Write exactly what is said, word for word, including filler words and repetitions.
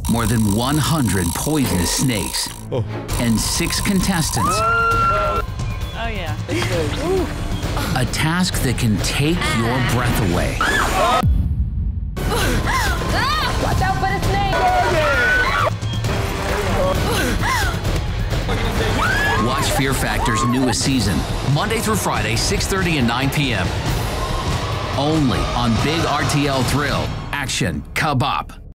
more than one hundred poisonous snakes, oh. and six contestants. Oh, yeah. A task that can take your breath away. Watch out for the snake! Watch Fear Factor's newest season, Monday through Friday, six thirty and nine p m Only on Big R T L Thrill Action Kabop.